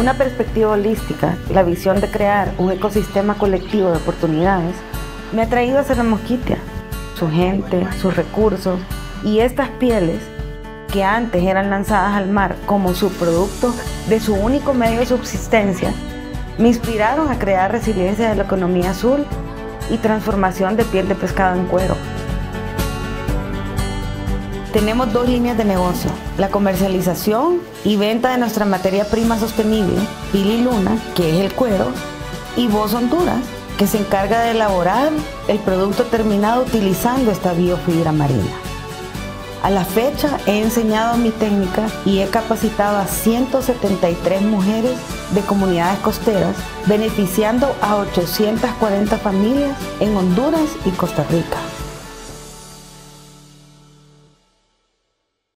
una perspectiva holística, la visión de crear un ecosistema colectivo de oportunidades me ha traído hacia la Mosquitia, su gente, sus recursos y estas pieles que antes eran lanzadas al mar como subproducto de su único medio de subsistencia, me inspiraron a crear resiliencia de la economía azul y transformación de piel de pescado en cuero. Tenemos dos líneas de negocio, la comercialización y venta de nuestra materia prima sostenible, Pili Luna, que es el cuero, y Voz Honduras, que se encarga de elaborar el producto terminado utilizando esta biofibra marina. A la fecha he enseñado mi técnica y he capacitado a 173 mujeres de comunidades costeras, beneficiando a 840 familias en Honduras y Costa Rica.